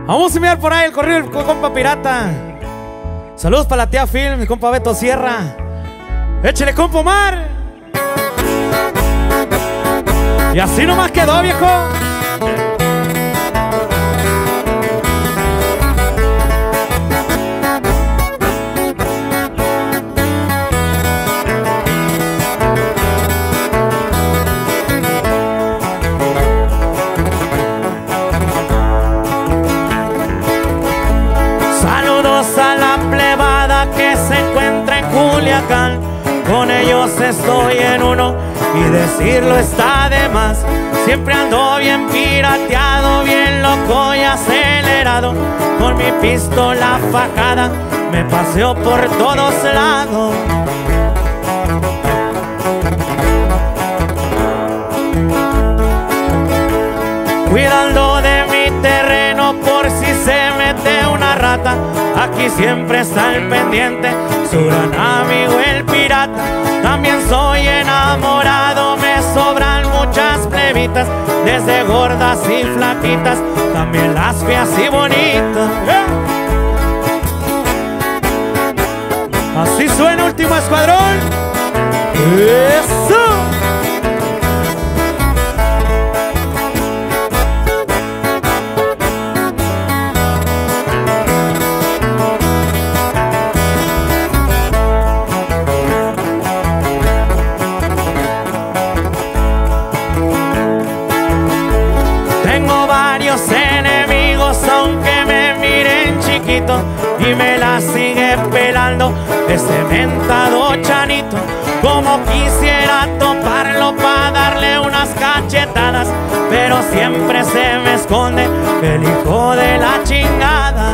Vamos a enviar por ahí el corrido del compa Pirata. Saludos para la tía Phil, mi compa Beto Sierra. Échale, compa Omar. Y así nomás quedó, viejo. A la plebada que se encuentra en Culiacán, con ellos estoy en uno y decirlo está de más. Siempre ando bien pirateado, bien loco y acelerado, con mi pistola fajada me paseo por todos lados. Cuidando de mi terreno por si se mete una rata, aquí siempre está el pendiente, su gran amigo el pirata. También soy enamorado, me sobran muchas plebitas, desde gordas y flaquitas, también las feas y bonitas. Así suena Último Escuadrón. ¡Eso! Tengo varios enemigos, aunque me miren chiquito, y me la sigue pelando ese mentado Chanito. Como quisiera toparlo para darle unas cachetadas, pero siempre se me esconde el hijo de la chingada.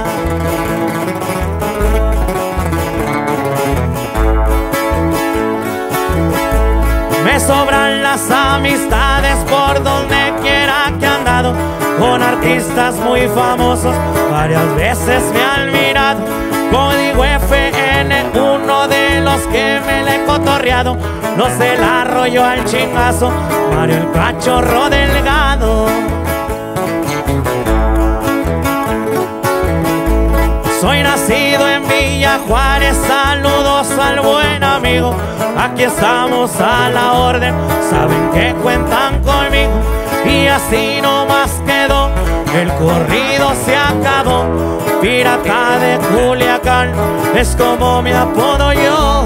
Me sobran las amistades por donde quiera que he andado, con artistas muy famosos varias veces me han mirado. Código FN, uno de los que me le he cotorreado, no se la arrolló al chingazo Mario el Cachorro Delgado. Soy nacido en Villa Juárez, saludos al buen amigo. Aquí estamos a la orden, saben que cuentan conmigo. Y así nomás quedó, el corrido se acabó. Pirata de Culiacán es como me apodo yo.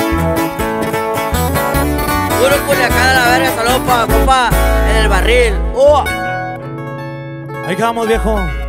Puro Culiacán a la verga, saludos para compa en el barril. Ahí quedamos, viejo.